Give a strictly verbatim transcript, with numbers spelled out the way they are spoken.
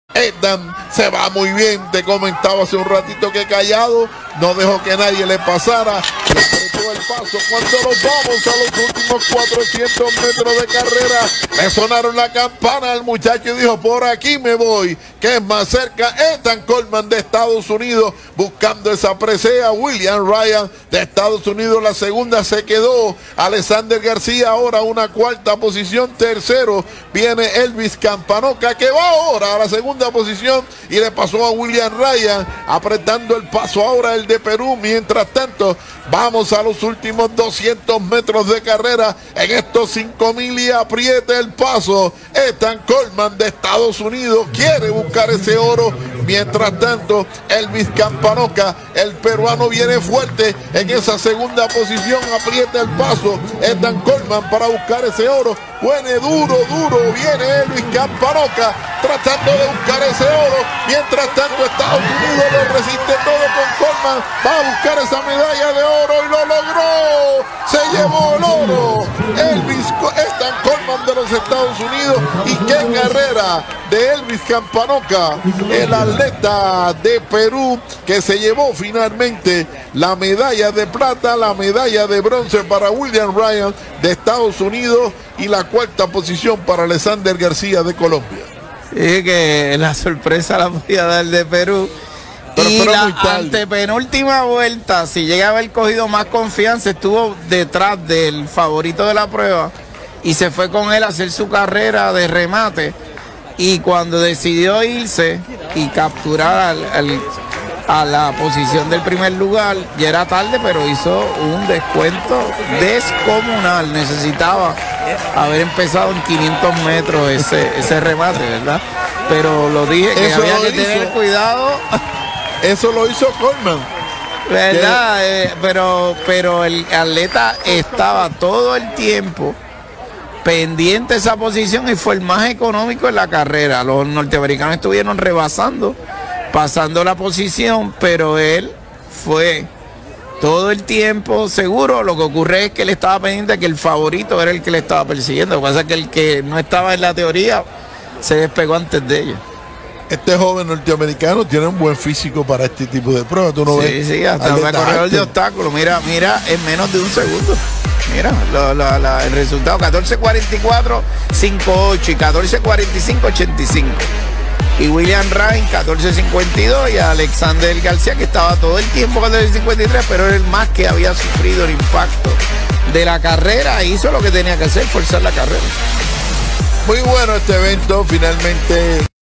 Ethan se va muy bien. Te comentaba hace un ratito que callado, no dejó que nadie le pasara, le apretó el paso. Cuando nos vamos a los últimos cuatrocientos metros de carrera, le sonaron la campana al muchacho y dijo: por aquí me voy, que es más cerca. Ethan Coleman de Estados Unidos buscando esa presea. William Ryan de Estados Unidos la segunda se quedó. Alexander García ahora una cuarta posición. Tercero viene Elvis Campanoca, que va ahora a la segunda posición y le pasó a William Ryan, apretando el paso ahora el de Perú. Mientras tanto, vamos a los últimos doscientos metros de carrera en estos cinco mil y apriete el paso. Ethan Coleman de Estados Unidos quiere buscar ese oro. Mientras tanto, Elvis Campanoca, el peruano, viene fuerte en esa segunda posición, aprieta el paso. Ethan Coleman para buscar ese oro. Viene duro, duro, viene Elvis Campanoca tratando de buscar ese oro. Mientras tanto, Estados Unidos lo resiste todo con Coleman. Va a buscar esa medalla de oro y lo logró. Se llevó el oro. Elvis, Ethan Coleman de los Estados Unidos. Y qué carrera de Elvis Campanoca, el atleta de Perú, que se llevó finalmente la medalla de plata, la medalla de bronce para William Ryan de Estados Unidos y la cuarta posición para Alexander García de Colombia. Sí, que la sorpresa la podía dar de Perú. Pero, y pero la antepenúltima vuelta, si llega a haber cogido más confianza, estuvo detrás del favorito de la prueba y se fue con él a hacer su carrera de remate. Y cuando decidió irse y capturar al, al, a la posición del primer lugar, ya era tarde, pero hizo un descuento descomunal. Necesitaba haber empezado en quinientos metros ese, ese remate, ¿verdad? Pero lo dije que Eso había que hizo. tener cuidado. Eso lo hizo Coleman, ¿verdad? Eh, pero, pero el atleta estaba todo el tiempo pendiente de esa posición y fue el más económico en la carrera. Los norteamericanos estuvieron rebasando, pasando la posición, pero él fue todo el tiempo seguro. Lo que ocurre es que él estaba pendiente de que el favorito era el que le estaba persiguiendo. Lo que pasa es que el que no estaba en la teoría se despegó antes de ella. Este joven norteamericano tiene un buen físico para este tipo de pruebas. ¿Tú no sí, ves? Sí, hasta un corredor de obstáculos. Mira, mira, en menos de un segundo. Mira, lo, lo, lo, el resultado: catorce cuarenta y cuatro cincuenta y ocho y catorce cuarenta y cinco ochenta y cinco. Y William Ryan catorce cincuenta y dos, y Alexander García, que estaba todo el tiempo catorce cincuenta y tres, pero era el más que había sufrido el impacto de la carrera. Hizo lo que tenía que hacer, forzar la carrera. Muy bueno este evento, finalmente.